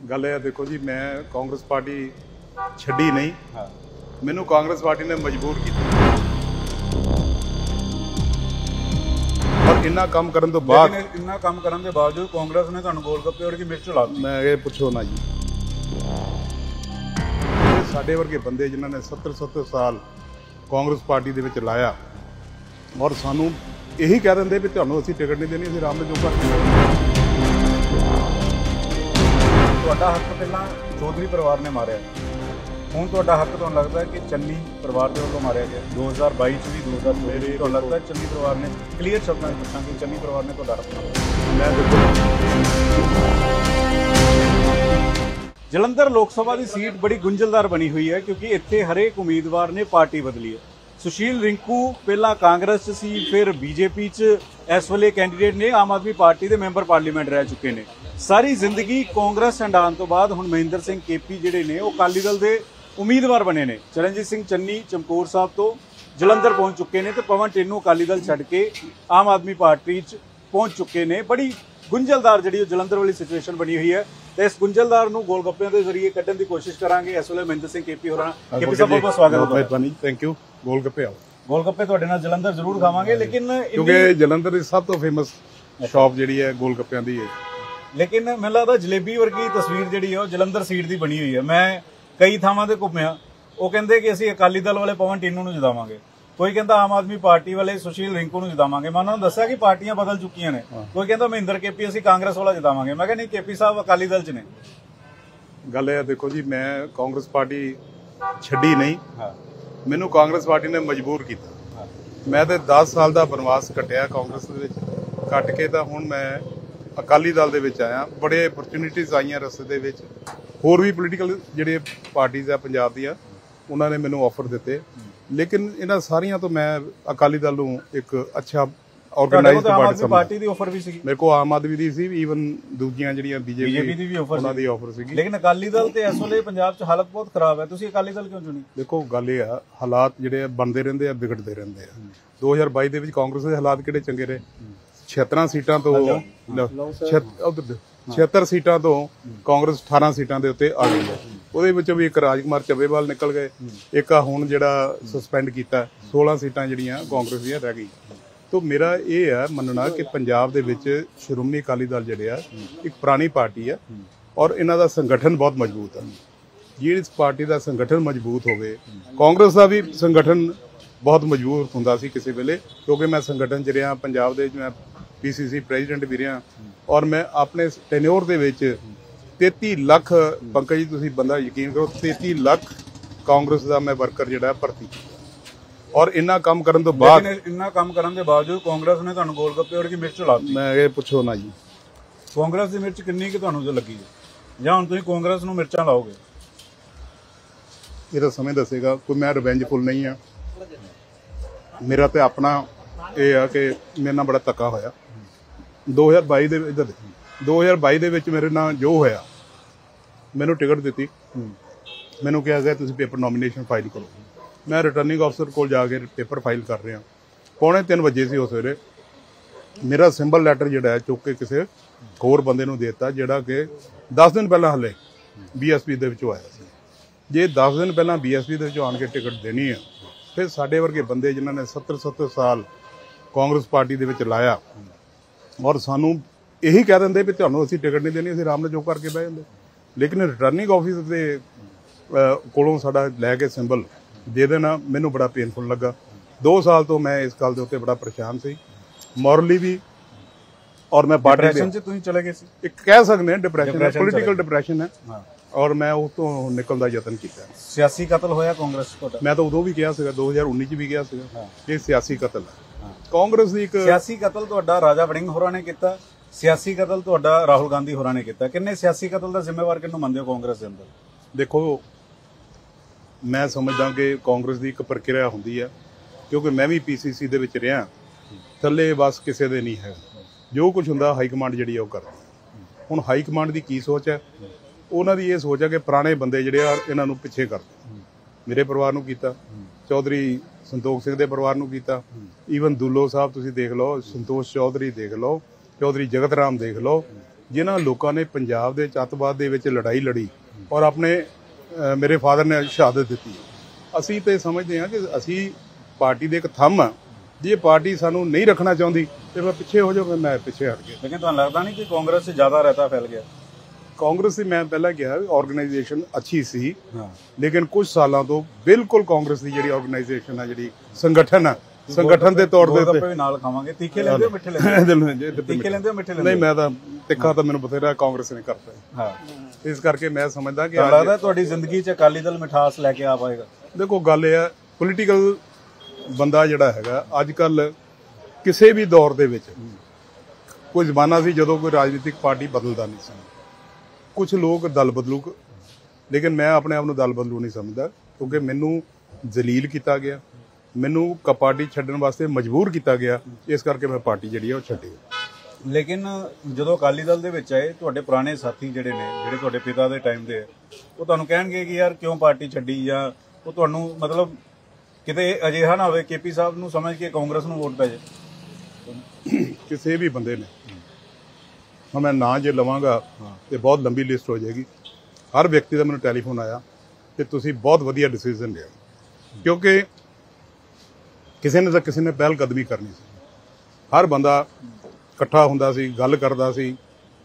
गल है देखो जी, मैं कांग्रेस पार्टी छड्डी नहीं। मैनू कांग्रेस पार्टी ने मजबूर किया और इन्ना काम करन तो बाद इन्ना काम करन दे बावजूद कांग्रेस ने तुहानू गोलगप्पे और की मिर्च लाती। मैं ये पुछो ना जी, साडे वर्गे बंदे जिन्हां ने 70 साल कांग्रेस पार्टी दे विच लाया और सानू यही कह देंगे भी तुहानू असीं टिकट नहीं देनी, असीं राम ने जो कर ਤੁਹਾਡਾ ਹੱਕ ਪਹਿਲਾਂ ਚੌਧਰੀ ਪਰਿਵਾਰ ਨੇ ਮਾਰਿਆ, ਹੁਣ ਤੁਹਾਡਾ ਹੱਕ ਤੁਹਾਨੂੰ ਲੱਗਦਾ ਹੈ ਕਿ ਚੰਨੀ ਪਰਿਵਾਰ ਦੇ ਵੱਲੋਂ ਮਾਰਿਆ ਗਿਆ 2022 ਚ ਵੀ 2024 ਤੁਹਾਨੂੰ ਲੱਗਦਾ ਚੰਨੀ ਪਰਿਵਾਰ ਨੇ ਕਲੀਅਰ ਸ਼ਬਦਾਂ ਵਿੱਚ ਪੁੱਛਾਂ ਕਿ ਚੰਨੀ ਪਰਿਵਾਰ ਨੇ ਤੁਹਾਡਾ ਹੱਕ ਮਾਰਿਆ? ਮੈਂ ਦੇਖੋ ਜਲੰਧਰ ਲੋਕ ਸਭਾ ਦੀ ਸੀਟ ਬੜੀ ਗੁੰਝਲਦਾਰ ਬਣੀ ਹੋਈ ਹੈ ਕਿਉਂਕਿ ਇੱਥੇ ਹਰੇਕ ਉਮੀਦਵਾਰ ਨੇ ਪਾਰਟੀ ਬਦਲੀ ਹੈ। ਸੁਸ਼ੀਲ ਰਿੰਕੂ ਪਹਿਲਾਂ ਕਾਂਗਰਸ 'ਚ ਸੀ, ਫਿਰ ਬੀਜੇਪੀ 'ਚ ਇਸ ਵੇਲੇ ਕੈਂਡੀਡੇਟ ਨੇ, ਆਮ ਆਦਮੀ ਪਾਰਟੀ ਦੇ ਮੈਂਬਰ ਪਾਰਲੀਮੈਂਟ ਰਹਿ ਚੁੱਕੇ ਨੇ। ਸਾਰੀ ਜ਼ਿੰਦਗੀ ਕਾਂਗਰਸ ਹੰਡਾਉਣ ਤੋਂ ਬਾਅਦ ਹੁਣ ਮਹਿੰਦਰ ਸਿੰਘ ਕੇਪੀ ਜਿਹੜੇ ਨੇ ਉਹ ਅਕਾਲੀ ਦਲ ਦੇ ਉਮੀਦਵਾਰ ਬਣੇ ਨੇ। ਚਰਨਜੀਤ ਸਿੰਘ ਚੰਨੀ ਚਮਕੌਰ ਸਾਹਿਬ ਤੋਂ ਜਲੰਧਰ ਪਹੁੰਚ ਚੁੱਕੇ ਨੇ ਤੇ ਪਵਨ ਟੇਨੂ ਅਕਾਲੀ ਦਲ ਛੱਡ ਕੇ ਆਮ ਆਦਮੀ ਪਾਰਟੀ 'ਚ ਪਹੁੰਚ ਚੁੱਕੇ ਨੇ। ਬੜੀ ਗੁੰਝਲਦਾਰ ਜਿਹੜੀ ਉਹ ਜਲੰਧਰ ਵਾਲੀ ਸਿਚੁਏਸ਼ਨ ਬਣੀ ਹੋਈ ਹੈ ਤੇ ਇਸ ਗੁੰਝਲਦਾਰ ਨੂੰ ਗੋਲਗੱਪਿਆਂ ਦੇ ਜ਼ਰੀਏ ਕੱਢਣ ਦੀ ਕੋਸ਼ਿਸ਼ ਕਰਾਂਗੇ। ਇਸ ਵੇਲੇ ਮਹਿੰਦਰ ਸਿੰਘ ਕੇਪੀ ਹੋਰਾਂ ਕੇਪੀ ਸਾਹਿਬ ਬਹੁਤ ਸਵਾਗਤ ਹੈ। ਮਿਹਰਬਾਨੀ, ਥੈਂਕ ਯੂ। ਗੋਲਗੱਪੇ ਆਓ, ਗੋਲਗੱਪੇ ਤੁਹਾਡੇ ਨਾਲ ਜਲੰਧਰ ਜ਼ਰੂਰ ਖਾਵਾਂਗੇ, ਲੇਕਿਨ ਕਿਉਂਕਿ ਜਲੰਧਰ ਦੀ ਸਭ ਤੋਂ ਫੇਮਸ ਸ਼ਾਪ ਜਿਹੜੀ ਹੈ ਗੋਲਗੱਪਿਆਂ ਦੀ ਹੈ। ਲੇਕਿਨ ਮੈਨੂੰ ਲੱਗਦਾ ਜਲੇਬੀ ਵਰਗੀ ਤਸਵੀਰ ਜਿਹੜੀ ਹੈ ਉਹ ਜਲੰਧਰ ਸੀਟ ਦੀ ਬਣੀ ਹੋਈ ਹੈ। ਮੈਂ ਕਈ ਥਾਵਾਂ ਤੇ ਘੁੰਮਿਆ, ਉਹ ਕਹਿੰਦੇ ਕਿ ਅਸੀਂ ਅਕਾਲੀ ਦਲ ਵਾਲੇ ਪਵਨ ਟੀਨੂ ਨੂੰ ਜਿਤਾਵਾਂਗੇ, ਕੋਈ ਕਹਿੰਦਾ ਆਮ ਆਦਮੀ ਪਾਰਟੀ ਵਾਲੇ ਸੁਸ਼ੀਲ ਰਿੰਕੂ ਨੂੰ ਜਿਤਾਵਾਂਗੇ। ਮੈਂ ਉਹਨਾਂ ਨੂੰ ਦੱਸਿਆ ਕਿ ਪਾਰਟੀਆਂ ਬਦਲ ਚੁੱਕੀਆਂ ਨੇ, ਕੋਈ ਕਹਿੰਦਾ ਮਹਿੰਦਰ ਕੇਪੀ ਅਸੀਂ ਕਾਂਗਰਸ ਵਾਲਾ ਜਿਤਾਵਾਂਗੇ। ਮੈਂ ਕਿਹਾ ਨਹੀਂ, ਕੇਪੀ ਸਾਹਿਬ ਅਕਾਲੀ ਦਲ 'ਚ ਨੇ। ਗੱਲ ਹੈ ਦੇਖੋ ਜੀ, ਮੈਂ ਕਾਂਗਰਸ ਪਾਰਟੀ ਛੱਡੀ ਨਹੀਂ, ਮੈਨੂੰ ਕਾਂਗਰਸ ਪਾਰਟੀ ਨੇ ਮਜਬੂਰ ਕੀਤਾ। ਮੈਂ ਤੇ 10 ਸਾਲ ਦਾ ਬਨਵਾਸ ਕੱਟਿਆ ਕਾਂਗਰਸ ਦੇ ਵਿੱਚ, ਕੱਟ ਕੇ ਤਾਂ ਹੁਣ ਮੈਂ ਅਕਾਲੀ ਦਲ ਦੇ ਵਿੱਚ ਆਇਆ। ਬੜੇ ਅਪਰਚੂਨਿਟੀਜ਼ ਆਈਆਂ ਰਸਤੇ ਦੇ ਵਿੱਚ, ਹੋਰ ਵੀ ਪੋਲੀਟੀਕਲ ਜਿਹੜੇ ਪਾਰਟੀਜ਼ ਆ ਪੰਜਾਬ ਦੀਆਂ ਉਹਨਾਂ ਨੇ ਮੈਨੂੰ ਆਫਰ ਦਿੱਤੇ, ਲੇਕਿਨ ਇਹਨਾਂ ਸਾਰੀਆਂ ਤੋਂ ਮੈਂ ਅਕਾਲੀ ਦਲ ਨੂੰ ਇੱਕ ਅੱਛਾ ਆਰਗੇਨਾਈਜ਼ਡ ਪਾਰਟੀ ਸਮਝਦਾ। ਪਾਰਟੀ ਦੀ ਆਫਰ ਵੀ ਸੀ ਮੇਰੇ ਕੋਲ, ਆਮ ਆਦਮੀ ਦੀ ਸੀ, ਈਵਨ ਦੂਜੀਆਂ ਜਿਹੜੀਆਂ ਬੀਜੇਪੀ ਦੀ ਵੀ ਆਫਰ, ਉਹਨਾਂ ਦੀ ਆਫਰ ਸੀਗੀ। ਲੇਕਿਨ ਅਕਾਲੀ ਦਲ ਤੇ ਇਸ ਵੇਲੇ ਪੰਜਾਬ 'ਚ ਹਾਲਤ ਬਹੁਤ ਖਰਾਬ ਹੈ, ਤੁਸੀਂ ਅਕਾਲੀ ਦਲ ਕਿਉਂ ਚੁਣੀ? ਦੇਖੋ ਗੱਲ ਇਹ ਆ, ਹਾਲਾਤ ਜਿਹੜੇ ਬਣਦੇ ਰਹਿੰਦੇ ਆ, ਵਿਗੜਦੇ ਰਹਿੰਦੇ ਆ। 2022 ਦੇ ਵਿੱਚ ਕਾਂਗਰਸ ਦੇ ਹਾਲਾਤ ਕਿਹੜੇ ਚੰਗੇ ਰਹੇ? 76 ਸੀਟਾਂ ਤੋਂ 76 ਸੀਟਾਂ ਤੋਂ ਕਾਂਗਰਸ 18 ਸੀਟਾਂ ਦੇ ਉੱਤੇ ਆ ਗਈ ਹੈ। ਉਹਦੇ ਵਿੱਚੋਂ ਵੀ ਇੱਕ ਰਾਜਕੁਮਾਰ ਚੱਬੇਵਾਲ ਨਿਕਲ ਗਏ, ਇੱਕ ਆ ਹੁਣ ਜਿਹੜਾ ਸਸਪੈਂਡ ਕੀਤਾ, 16 ਸੀਟਾਂ ਜਿਹੜੀਆਂ ਕਾਂਗਰਸ ਦੀਆਂ ਰਹਿ ਗਈ। ਤੋ ਮੇਰਾ ਇਹ ਆ ਮੰਨਣਾ ਕਿ ਪੰਜਾਬ ਦੇ ਵਿੱਚ ਸ਼੍ਰੋਮਣੀ ਅਕਾਲੀ ਦਲ ਜਿਹੜੇ ਆ ਇੱਕ ਪੁਰਾਣੀ ਪਾਰਟੀ ਆ ਔਰ ਇਹਨਾਂ ਦਾ ਸੰਗਠਨ ਬਹੁਤ ਮਜ਼ਬੂਤ ਆ। ਜਿਹੜੀ ਇਸ ਪਾਰਟੀ ਦਾ ਸੰਗਠਨ ਮਜ਼ਬੂਤ ਹੋਵੇ, ਕਾਂਗਰਸ ਦਾ ਵੀ ਸੰਗਠਨ ਬਹੁਤ ਮਜ਼ਬੂਤ ਹੁੰਦਾ ਸੀ ਕਿਸੇ ਵੇਲੇ, ਕਿਉਂਕਿ ਮੈਂ ਸੰਗਠਨ 'ਚ ਰਿਹਾ ਪੰਜਾਬ ਦੇ, ਮੈਂ PCC ਪ੍ਰੈਜ਼ੀਡੈਂਟ ਵੀ ਰਿਹਾ ਔਰ ਮੈਂ ਆਪਣੇ ਟੈਨਿਓਰ ਦੇ ਵਿੱਚ 33 ਲੱਖ, ਪੰਕਜ ਜੀ ਤੁਸੀਂ ਬੰਦਾ ਯਕੀਨ ਕਰੋ, 33 ਲੱਖ ਕਾਂਗਰਸ ਦਾ ਮੈਂ ਵਰਕਰ ਜਿਹੜਾ ਭਰਤੀ ਔਰ ਇੰਨਾ ਕੰਮ ਕਰਨ ਤੋਂ ਬਾਅਦ, ਇੰਨਾ ਕੰਮ ਕਰਨ ਦੇ ਬਾਵਜੂਦ ਕਾਂਗਰਸ ਨੇ ਤੁਹਾਨੂੰ ਗੋਲਗੱਪੇ ਔਰ ਕੀ ਮਿਰਚ ਲਾਤੀ। ਮੈਂ ਇਹ ਪੁੱਛੋ ਨਾ ਜੀ, ਕਾਂਗਰਸ ਦੀ ਮਿਰਚ ਕਿੰਨੀ ਕਿ ਤੁਹਾਨੂੰ ਜੋ ਲੱਗੀ ਹੈ ਜਾਂ ਹੁਣ ਤੁਸੀਂ ਕਾਂਗਰਸ ਨੂੰ ਮਿਰਚਾਂ ਲਾਓਗੇ? ਇਹ ਤਾਂ ਸਮੇਂ ਦੱਸੇਗਾ। ਕੋਈ ਮੈਂ ਰਿਵੈਂਜਫੁਲ ਨਹੀਂ ਆ, ਮੇਰਾ ਤੇ ਆਪਣਾ ਇਹ ਆ ਕਿ ਮੇਰੇ ਨਾਲ ਬੜਾ ਧੱਕਾ ਹੋਇਆ 2022 ਦੇ ਇੱਧਰ 2022 ਦੇ ਵਿੱਚ ਮੇਰੇ ਨਾਲ ਜੋ ਹੋਇਆ। ਮੈਨੂੰ ਟਿਕਟ ਦਿੱਤੀ, ਮੈਨੂੰ ਕਿਹਾ ਗਿਆ ਤੁਸੀਂ ਪੇਪਰ ਨੋਮੀਨੇਸ਼ਨ ਫਾਈਲ ਕਰੋ। ਮੈਂ ਰਿਟਰਨਿੰਗ ਅਫਸਰ ਕੋਲ ਜਾ ਕੇ ਪੇਪਰ ਫਾਈਲ ਕਰ ਰਿਹਾ। 2:45 ਵਜੇ ਸੀ ਉਸ ਵੇਲੇ, ਮੇਰਾ ਸਿੰਬਲ ਲੈਟਰ ਜਿਹੜਾ ਹੈ ਚੁੱਕ ਕੇ ਕਿਸੇ ਹੋਰ ਬੰਦੇ ਨੂੰ ਦੇ ਦਿੱਤਾ, ਜਿਹੜਾ ਕਿ 10 ਦਿਨ ਪਹਿਲਾਂ ਹਲੇ BSP ਦੇ ਵਿੱਚੋਂ ਆਇਆ ਸੀ। ਜੇ 10 ਦਿਨ ਪਹਿਲਾਂ BSP ਦੇ ਵਿੱਚੋਂ ਆਣ ਕੇ ਟਿਕਟ ਦੇਣੀ ਆ, ਫਿਰ ਸਾਡੇ ਵਰਗੇ ਬੰਦੇ ਜਿਨ੍ਹਾਂ ਨੇ 70 ਸਾਲ ਕਾਂਗਰਸ ਪਾਰਟੀ ਦੇ ਵਿੱਚ ਲਾਇਆ ਔਰ ਸਾਨੂੰ ਇਹੀ ਕਹਿ ਦਿੰਦੇ ਵੀ ਤੁਹਾਨੂੰ ਅਸੀਂ ਟਿਕਟ ਨਹੀਂ ਦੇਣੀ, ਅਸੀਂ ਆਰਾਮ ਨਾਲ ਜੋ ਕਰਕੇ ਬਹਿ ਜਾਂਦੇ। ਲੇਕਿਨ ਰਿਟਰਨਿੰਗ ਆਫਿਸ ਦੇ ਕੋਲੋਂ ਸਾਡਾ ਲੈ ਕੇ ਸਿੰਬਲ ਦੇ ਦੇਣਾ ਮੈਨੂੰ ਬੜਾ ਪੇਨਫੁਲ ਲੱਗਾ। 2 ਸਾਲ ਤੋਂ ਮੈਂ ਇਸ ਗੱਲ ਦੇ ਉੱਤੇ ਬੜਾ ਪਰੇਸ਼ਾਨ ਸੀ, ਮੋਰਲੀ ਵੀ, ਔਰ ਮੈਂ ਡਿਪਰੈਸ਼ਨ 'ਚ ਤੁਸੀਂ ਚਲੇ ਗਏ ਸੀ, ਇੱਕ ਕਹਿ ਸਕਦੇ ਹਾਂ ਡਿਪਰੈਸ਼ਨ, ਪੋਲੀਟੀਕਲ ਡਿਪਰੈਸ਼ਨ ਹੈ ਔਰ ਮੈਂ ਉਸ ਤੋਂ ਨਿਕਲਣ ਦਾ ਯਤਨ ਕੀਤਾ। ਸਿਆਸੀ ਕਤਲ ਹੋਇਆ ਕਾਂਗਰਸ ਕੋਲ? ਮੈਂ ਤਾਂ ਉਦੋਂ ਵੀ ਕਿਹਾ ਸੀਗਾ, 2019 'ਚ ਵੀ ਕਿਹਾ ਸੀਗਾ ਕਿ ਸਿਆਸੀ ਕਤਲ ਹੈ ਕਾਂਗਰਸ ਦੀ। ਇੱਕ ਸਿਆਸੀ ਕਤਲ ਤੁਹਾਡਾ ਰਾਜਾ ਵੜਿੰਗ ਹੋਰਾਂ ਨੇ ਕੀਤਾ, ਸਿਆਸੀ ਕਤਲ ਤੁਹਾਡਾ ਰਾਹੁਲ ਗਾਂਧੀ ਹੋਰਾਂ ਨੇ ਕੀਤਾ। ਕਿੰਨੇ ਸਿਆਸੀ ਕਤਲ ਦਾ ਜ਼ਿੰਮੇਵਾਰ ਕਿਹਨੂੰ ਮੰਨਦੇ ਹੋ ਕਾਂਗਰਸ ਦੇ ਅੰਦਰ? ਦੇਖੋ, ਮੈਂ ਸਮਝਦਾ ਕਿ ਕਾਂਗਰਸ ਦੀ ਇੱਕ ਪ੍ਰਕਿਰਿਆ ਹੁੰਦੀ ਹੈ, ਕਿਉਂਕਿ ਮੈਂ ਵੀ PCC ਦੇ ਵਿੱਚ ਰਿਹਾ, ਥੱਲੇ ਬਸ ਕਿਸੇ ਦੇ ਨਹੀਂ ਹੈ। ਜੋ ਕੁਝ ਹੁੰਦਾ ਹਾਈ ਕਮਾਂਡ ਜਿਹੜੀ ਉਹ ਕਰਦੀ। ਹੁਣ ਹਾਈ ਕਮਾਂਡ ਦੀ ਕੀ ਸੋਚ ਹੈ? ਉਹਨਾਂ ਦੀ ਇਹ ਸੋਚ ਹੈ ਕਿ ਪੁਰਾਣੇ ਬੰਦੇ ਜਿਹੜੇ ਆ ਇਹਨਾਂ ਨੂੰ ਪਿੱਛੇ ਕਰ ਦਿਓ। ਮੇਰੇ ਪਰਿਵਾਰ ਨੂੰ ਕੀਤਾ, ਚੌਧਰੀ ਸੰਤੋਖ ਸਿੰਘ ਦੇ ਪਰਿਵਾਰ ਨੂੰ ਕੀਤਾ, ਈਵਨ ਦੁੱਲੋ ਸਾਹਿਬ ਤੁਸੀਂ ਦੇਖ ਲਓ, ਸੰਤੋਸ਼ ਚੌਧਰੀ ਦੇਖ ਲਓ, ਚੌਧਰੀ ਜਗਤ ਰਾਮ ਦੇਖ ਲਓ, ਜਿਨ੍ਹਾਂ ਲੋਕਾਂ ਨੇ ਪੰਜਾਬ ਦੇ ਅੱਤਵਾਦ ਦੇ ਵਿੱਚ ਲੜਾਈ ਲੜੀ ਔਰ ਆਪਣੇ ਮੇਰੇ ਫਾਦਰ ਨੇ ਸ਼ਹਾਦਤ ਦਿੱਤੀ। ਅਸੀਂ ਤੇ ਸਮਝਦੇ ਹਾਂ ਕਿ ਅਸੀਂ ਪਾਰਟੀ ਦੇ ਇੱਕ ਥੰਮ ਆ। ਜੇ ਪਾਰਟੀ ਸਾਨੂੰ ਨਹੀਂ ਰੱਖਣਾ ਚਾਹੁੰਦੀ ਤੇ ਮੈਂ ਪਿੱਛੇ ਹੋ ਜਾਵਾਂਗਾ, ਮੈਂ ਪਿੱਛੇ ਹਟ ਗਿਆ। ਲੇਕਿਨ ਤੁਹਾਨੂੰ ਲੱਗਦਾ ਨਹੀਂ ਕਿ ਕਾਂਗਰਸ 'ਚ ਜ਼ਿਆਦਾ ਰਹਿਤਾ ਫੈਲ ਗਿਆ? ਕਾਂਗਰਸ ਦੀ ਮੈਂ ਪਹਿਲਾਂ ਕਿਹਾ ਆਰਗੇਨਾਈਜੇਸ਼ਨ ਅੱਛੀ ਸੀ, ਲੇਕਿਨ ਕੁਝ ਸਾਲਾਂ ਤੋਂ ਬਿਲਕੁਲ ਕਾਂਗਰਸ ਦੀ ਜਿਹੜੀ ਆਰਗੇਨਾਈਜੇਸ਼ਨ ਆ, ਜਿਹੜੀ ਸੰਗਠਨ ਆ, ਸੰਗਠਨ ਦੇ ਤੌਰ ਦੇ ਉੱਤੇ ਵੀ ਨਾਲ ਖਾਵਾਂਗੇ। ਤਿੱਖੇ ਲੈਂਦੇ ਹੋ ਮਿੱਠੇ ਲੈਂਦੇ? ਤਿੱਖੇ ਲੈਂਦੇ ਹੋ ਮਿੱਠੇ ਲੈਂਦੇ? ਨਹੀਂ, ਮੈਂ ਤਾਂ ਤਿੱਖਾ ਤਾਂ ਮੈਨੂੰ ਬਥੇਰਾ ਕਾਂਗਰਸ ਨੇ ਕਰਤਾ। ਹਾਂ, ਇਸ ਕਰਕੇ ਮੈਂ ਸਮਝਦਾ ਕਿ ਲੱਗਦਾ ਤੁਹਾਡੀ ਜ਼ਿੰਦਗੀ 'ਚ ਅਕਾਲੀ ਦਲ ਮਿਠਾਸ ਲੈ ਕੇ ਆ ਪਾਏਗਾ। ਦੇਖੋ ਗੱਲ ਇਹ ਆ, ਪੋਲੀਟੀਕਲ ਬੰਦਾ ਜਿਹੜਾ ਹੈਗਾ ਅੱਜ ਕੱਲ ਕਿਸੇ ਵੀ ਦੌਰ ਦੇ ਵਿੱਚ, ਕੋਈ ਜ਼ਮਾਨਾ ਸੀ ਜਦੋਂ ਕੋਈ ਰਾਜਨੀਤਿਕ ਪਾਰਟੀ ਬਦਲਦਾ ਨਹੀਂ ਸੀ। ਕੁਝ ਲੋਕ ਦਲ ਬਦਲੂ, ਲੇਕਿਨ ਮੈਂ ਆਪਣੇ ਆਪ ਨੂੰ ਦਲ ਬਦਲੂ ਨਹੀਂ ਸਮਝਦਾ, ਕਿਉਂਕਿ ਮੈਨੂੰ ਜ਼ਲੀਲ ਕੀਤਾ ਗਿਆ, ਮੈਨੂੰ ਪਾਰਟੀ ਛੱਡਣ ਵਾਸਤੇ ਮਜਬੂਰ ਕੀਤਾ ਗਿਆ। ਇਸ ਕਰਕੇ ਮੈਂ ਪਾਰਟੀ ਜਿਹੜੀ ਆ ਉਹ ਛੱਡੀ। ਲੇਕਿਨ ਜਦੋਂ ਅਕਾਲੀ ਦਲ ਦੇ ਵਿੱਚ ਆਏ, ਤੁਹਾਡੇ ਪੁਰਾਣੇ ਸਾਥੀ ਜਿਹੜੇ ਨੇ, ਜਿਹੜੇ ਤੁਹਾਡੇ ਪਿਤਾ ਦੇ ਟਾਈਮ ਦੇ, ਉਹ ਤੁਹਾਨੂੰ ਕਹਿਣਗੇ ਕਿ ਯਾਰ ਕਿਉਂ ਪਾਰਟੀ ਛੱਡੀ, ਜਾਂ ਉਹ ਤੁਹਾਨੂੰ ਮਤਲਬ ਕਿਤੇ ਅਜਿਹਾ ਨਾ ਹੋਵੇ ਕੇਪੀ ਸਾਹਿਬ ਨੂੰ ਸਮਝ ਕੇ ਕਾਂਗਰਸ ਨੂੰ ਵੋਟ ਪੈ ਜਾਏ? ਕਿਸੇ ਵੀ ਬੰਦੇ ਨੇ, ਹੁਣ ਮੈਂ ਨਾਂ ਜੇ ਲਵਾਂਗਾ ਤੇ ਬਹੁਤ ਲੰਬੀ ਲਿਸਟ ਹੋ ਜਾਏਗੀ। ਹਰ ਵਿਅਕਤੀ ਦਾ ਮੈਨੂੰ ਟੈਲੀਫੋਨ ਆਇਆ ਕਿ ਤੁਸੀਂ ਬਹੁਤ ਵਧੀਆ ਡਿਸੀਜਨ ਲਿਆ, ਕਿਉਂਕਿ ਕਿਸੇ ਨੇ ਤਾਂ ਕਿਸੇ ਨੇ ਪਹਿਲ ਕਦਮੀ ਕਰਨੀ ਸੀ। ਹਰ ਬੰਦਾ ਇਕੱਠਾ ਹੁੰਦਾ ਸੀ, ਗੱਲ ਕਰਦਾ ਸੀ,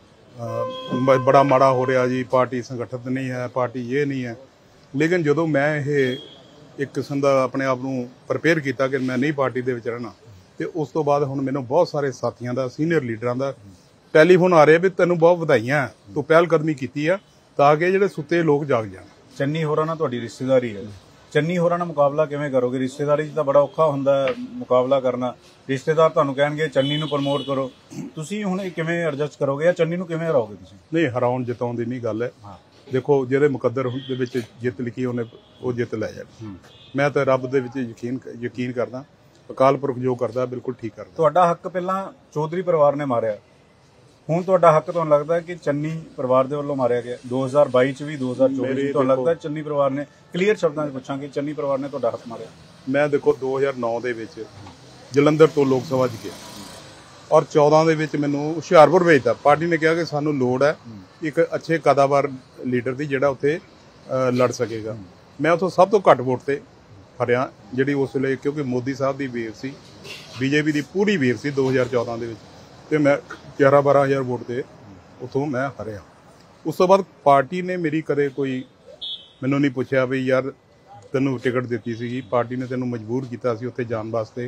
ਬੜਾ ਮਾੜਾ ਹੋ ਰਿਹਾ ਜੀ, ਪਾਰਟੀ ਸੰਗਠਿਤ ਨਹੀਂ ਹੈ, ਪਾਰਟੀ ਇਹ ਨਹੀਂ ਹੈ। ਲੇਕਿਨ ਜਦੋਂ ਮੈਂ ਇਹ ਇੱਕ ਕਿਸਮ ਦਾ ਆਪਣੇ ਆਪ ਨੂੰ ਪ੍ਰਪੇਅਰ ਕੀਤਾ ਕਿ ਮੈਂ ਨਹੀਂ ਪਾਰਟੀ ਦੇ ਵਿੱਚ ਰਹਿਣਾ, ਤੇ ਉਸ ਤੋਂ ਬਾਅਦ ਹੁਣ ਮੈਨੂੰ ਬਹੁਤ ਸਾਰੇ ਸਾਥੀਆਂ ਦਾ, ਸੀਨੀਅਰ ਲੀਡਰਾਂ ਦਾ ਟੈਲੀਫੋਨ ਆ ਰਿਹਾ ਵੀ ਤੈਨੂੰ ਬਹੁਤ ਵਧਾਈਆਂ, ਤੂੰ ਪਹਿਲ ਕਦਮੀ ਕੀਤੀ ਆ, ਤਾਂ ਕਿ ਜਿਹੜੇ ਸੁੱਤੇ ਲੋਕ ਜਾਗ ਜਾਣ। ਚੰਨੀ ਹੋਰਾਂ ਨਾਲ ਤੁਹਾਡੀ ਰਿਸ਼ਤੇਦਾਰੀ ਹੈ, ਚੰਨੀ ਹੋਰਾਂ ਨਾਲ ਮੁਕਾਬਲਾ ਕਿਵੇਂ ਕਰੋਗੇ? ਰਿਸ਼ਤੇਦਾਰੀ 'ਚ ਤਾਂ ਬੜਾ ਔਖਾ ਹੁੰਦਾ ਮੁਕਾਬਲਾ ਕਰਨਾ। ਰਿਸ਼ਤੇਦਾਰ ਤੁਹਾਨੂੰ ਕਹਿਣਗੇ ਚੰਨੀ ਨੂੰ ਪ੍ਰਮੋਟ ਕਰੋ, ਤੁਸੀਂ ਹੁਣ ਇਹ ਕਿਵੇਂ ਐਡਜਸਟ ਕਰੋਗੇ, ਜਾਂ ਚੰਨੀ ਨੂੰ ਕਿਵੇਂ ਹਰਾਓਗੇ ਤੁਸੀਂ? ਨਹੀਂ, ਹਰਾਉਣ ਜਿਤਾਉਣ ਦੀ ਨਹੀਂ ਗੱਲ ਹੈ। ਦੇਖੋ, ਜਿਹੜੇ ਮੁਕੱਦਰ ਦੇ ਵਿੱਚ ਜਿੱਤ ਲਿਖੀ ਉਹਨੇ ਉਹ ਜਿੱਤ ਲੈ ਜਾਣੀ। ਮੈਂ ਤਾਂ ਰੱਬ ਦੇ ਵਿੱਚ ਯਕੀਨ ਕਰਦਾ, ਅਕਾਲ ਪੁਰਖ ਜੋ ਕਰਦਾ ਬਿਲਕੁਲ ਠੀਕ ਕਰਦਾ। ਤੁਹਾਡਾ ਹੱਕ ਪਹਿਲਾਂ ਚੌਧਰੀ ਪਰਿਵਾਰ ਨੇ ਮਾਰਿਆ, ਹੁਣ ਤੁਹਾਡਾ ਹੱਕ ਤੁਹਾਨੂੰ ਲੱਗਦਾ ਕਿ ਚੰਨੀ ਪਰਿਵਾਰ ਦੇ ਵੱਲੋਂ ਮਾਰਿਆ ਗਿਆ? 2022 ਚ ਵੀ 2024 ਚ ਤੁਹਾਨੂੰ ਲੱਗਦਾ ਚੰਨੀ ਪਰਿਵਾਰ ਨੇ, ਕਲੀਅਰ ਸ਼ਬਦਾਂ 'ਚ ਪੁੱਛਾਂਗੇ, ਚੰਨੀ ਪਰਿਵਾਰ ਨੇ ਤੁਹਾਡਾ ਹੱਕ ਮਾਰਿਆ? ਮੈਂ ਦੇਖੋ 2009 ਦੇ ਵਿੱਚ ਜਲੰਧਰ ਤੋਂ ਲੋਕ ਸਭਾ 'ਚ ਗਿਆ, ਔਰ 14 ਦੇ ਵਿੱਚ ਮੈਨੂੰ ਹੁਸ਼ਿਆਰਪੁਰ ਭੇਜਤਾ। ਪਾਰਟੀ ਨੇ ਕਿਹਾ ਕਿ ਸਾਨੂੰ ਲੋੜ ਹੈ ਇੱਕ ਅੱਛੇ ਕਦਾਵਰ ਲੀਡਰ ਦੀ, ਜਿਹੜਾ ਉੱਥੇ ਲੜ ਸਕੇਗਾ। ਮੈਂ ਉੱਥੋਂ ਸਭ ਤੋਂ ਘੱਟ ਵੋਟ ਤੇ ਹਰਿਆ, ਜਿਹੜੀ ਉਸ ਵੇਲੇ, ਕਿਉਂਕਿ ਮੋਦੀ ਸਾਹਿਬ ਦੀ ਵੇਵ ਸੀ, ਬੀਜੇਪੀ ਦੀ ਪੂਰੀ ਵੇਵ ਸੀ 2014 ਦੇ ਵਿੱਚ, ਤੇ ਮੈਂ 11-12 ਹਜ਼ਾਰ ਵੋਟ ਤੇ ਉੱਥੋਂ ਮੈਂ ਹਰਿਆ। ਉਸ ਤੋਂ ਬਾਅਦ ਪਾਰਟੀ ਨੇ ਮੇਰੀ ਕਦੇ ਕੋਈ ਮੈਨੂੰ ਨਹੀਂ ਪੁੱਛਿਆ ਵੀ ਯਾਰ ਤੈਨੂੰ ਟਿਕਟ ਦਿੱਤੀ ਸੀਗੀ, ਪਾਰਟੀ ਨੇ ਤੈਨੂੰ ਮਜਬੂਰ ਕੀਤਾ ਸੀ ਉੱਥੇ ਜਾਣ ਵਾਸਤੇ,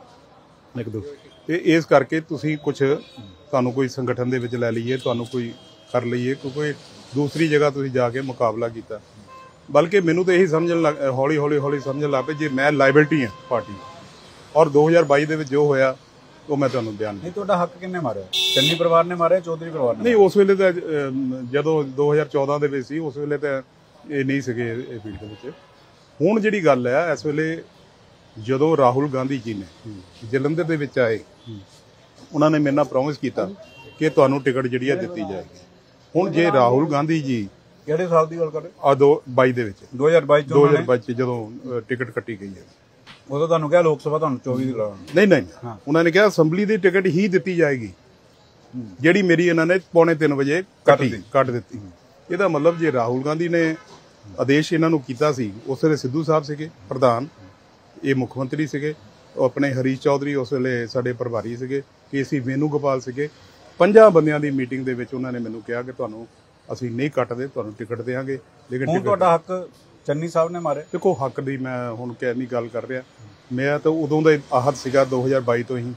ਇੱਕ ਦੋ, ਤੇ ਇਸ ਕਰਕੇ ਤੁਸੀਂ ਕੁਝ ਤੁਹਾਨੂੰ ਕੋਈ ਸੰਗਠਨ ਦੇ ਵਿੱਚ ਲੈ ਲਈਏ, ਤੁਹਾਨੂੰ ਕੋਈ ਕਰ ਲਈਏ, ਕੋਈ ਦੂਸਰੀ ਜਗ੍ਹਾ ਤੁਸੀਂ ਜਾ ਕੇ ਮੁਕਾਬਲਾ ਕੀਤਾ। ਬਲਕਿ ਮੈਨੂੰ ਤਾਂ ਇਹੀ ਸਮਝਣ ਹੌਲੀ ਸਮਝਣ ਲੱਗ ਪਏ ਜੇ ਮੈਂ ਲਾਇਬਿਲਟੀ ਹਾਂ ਪਾਰਟੀ, ਔਰ 2022 ਦੇ ਵਿੱਚ ਜੋ ਹੋਇਆ ਉਹ ਮੈਂ ਤੁਹਾਨੂੰ ਬਿਆਨ ਨਹੀਂ। ਤੁਹਾਡਾ ਹੱਕ ਕਿੰਨੇ ਮਾਰਿਆ? ਚੰਨੀ ਪਰਿਵਾਰ ਨੇ ਮਾਰਿਆ, ਚੌਧਰੀ ਪਰਿਵਾਰ ਨੇ? ਨਹੀਂ, ਉਸ ਵੇਲੇ ਤਾਂ ਜਦੋਂ 2014 ਦੇ ਵਿੱਚ ਸੀ, ਉਸ ਵੇਲੇ ਤਾਂ ਇਹ ਨਹੀਂ ਸੀਗੇ ਇਹ ਫੀਲਡ ਦੇ ਵਿੱਚ। ਹੁਣ ਜਿਹੜੀ ਗੱਲ ਹੈ, ਇਸ ਵੇਲੇ ਜਦੋਂ ਰਾਹੁਲ ਗਾਂਧੀ ਜੀ ਨੇ ਜਲੰਧਰ ਦੇ ਵਿੱਚ ਆਏ, ਉਹਨਾਂ ਨੇ ਮੇਰੇ ਨਾਲ ਪ੍ਰੋਮਿਸ ਕੀਤਾ ਕਿ ਤੁਹਾਨੂੰ ਟਿਕਟ ਜਿਹੜੀ ਆ ਦਿੱਤੀ ਜਾਏਗੀ। ਹੁਣ ਜੇ ਰਾਹੁਲ ਗਾਂਧੀ ਜੀ, ਕਿਹੜੇ ਸਾਲ ਦੀ ਗੱਲ ਕਰ ਰਹੇ? 2022 ਦੇ ਵਿੱਚ, 2022 ਚ ਜਦੋਂ ਟਿਕਟ ਕੱਟੀ ਗਈ ਹੈ, ਉਦੋਂ ਤੁਹਾਨੂੰ ਕਿਹਾ ਲੋਕ ਸਭਾ ਤੁਹਾਨੂੰ 24 ਦੀ ਲਾਉਣੀ? ਨਹੀਂ, ਉਹਨਾਂ ਨੇ ਕਿਹਾ ਅਸੈਂਬਲੀ ਦੀ ਟਿਕਟ ਹੀ ਦਿੱਤੀ ਜਾਏਗੀ, ਜਿਹੜੀ ਮੇਰੀ ਇਹਨਾਂ ਨੇ 2:45 ਵਜੇ ਕੱਟ ਦਿੱਤੀ। ਇਹਦਾ ਮਤਲਬ ਜੇ ਰਾਹੁਲ ਗਾਂਧੀ ਨੇ ਆਦੇਸ਼ ਇਹਨਾਂ ਨੂੰ ਕੀਤਾ ਸੀ, ਉਸ ਵੇਲੇ ਸਿੱਧੂ ਸਾਹਿਬ ਸੀਗੇ ਪ੍ਰਧਾਨ, ਇਹ ਮੁੱਖ ਮੰਤਰੀ ਸੀਗੇ, ਆਪਣੇ ਹਰੀਸ਼ ਚੌਧਰੀ ਉਸ ਵੇਲੇ ਸਾਡੇ ਪ੍ਰਭਾਰੀ ਸੀਗੇ, KC ਵੇਣੂਗੋਪਾਲ ਸੀਗੇ, 5 ਬੰਦਿਆਂ ਦੀ ਮੀਟਿੰਗ ਦੇ ਵਿੱਚ ਉਹਨਾਂ ਨੇ ਮੈਨੂੰ ਕਿਹਾ ਕਿ ਤੁਹਾਨੂੰ ਅਸੀਂ ਨਹੀਂ ਕੱਟਦੇ, ਤੁਹਾਨੂੰ ਟਿਕਟ ਦੇਵਾਂਗੇ। ਲੇਕਿਨ ਹੁਣ ਤੁਹਾਡਾ ਹੱਕ ਚੰਨੀ ਸਾਹਿਬ ਨੇ ਮਾਰਿਆ? ਦੇਖੋ, ਹੱਕ ਦੀ ਮੈਂ ਹੁਣ ਨਹੀਂ ਗੱਲ ਕਰ ਰਿਹਾ, ਮੈਂ ਤਾਂ ਉਦੋਂ ਦਾ ਆਹਤ ਸੀਗਾ 2022 ਤੋਂ ਹੀ,